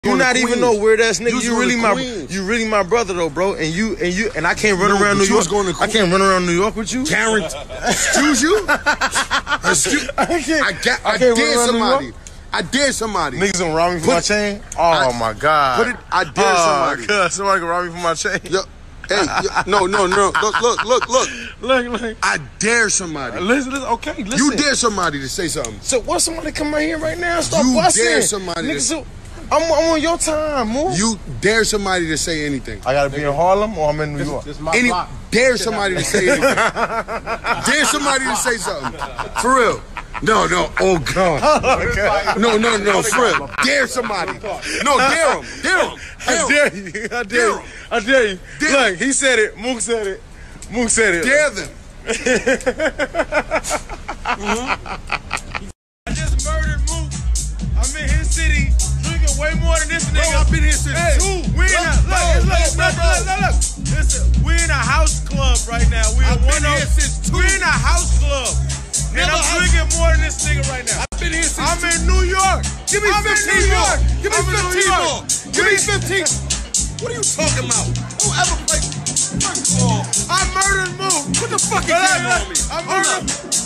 You not even no weird ass nigga. You really my brother though, bro. And I can't run around New York. I can't run around New York with you. Excuse you? I dare somebody. I dare somebody. Niggas gonna rob me for my chain? Oh my God. I dare somebody. God, somebody gonna rob me for my chain. Yo, hey, no. Look. I dare somebody. Listen, okay, listen. You dare somebody to say something. So what? Somebody come right here right now and start busting. You dare somebody niggas, I'm on your time, Mook. You dare somebody to say anything. I gotta be in Harlem or I'm in New York. Dare somebody to say anything. Dare somebody to say something. For real. No. Oh God. Oh, God. No. For real. Dare somebody. No, dare him. I dare you. Look, he said it. Mook said it. Dare them. I just murdered Mook. I'm in his city. Way more than this nigga. Bro, I've been here since 2. We in look. Listen, we in a house club right now. I've been here since 2. We in a house club. And I'm drinking more than this nigga right now. I've been here since I'm in New York. Give me 15 more. Give me 15 more. Give me 15. What are you talking about? Whoever played. First of all, I murdered Mook. What the fuck is that on me? I murdered.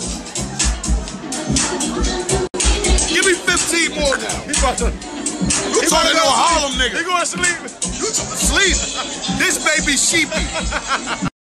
Give me 15 more now. He about to. You talking to a Harlem nigga. He going to sleep. You sleep. This baby sheepy.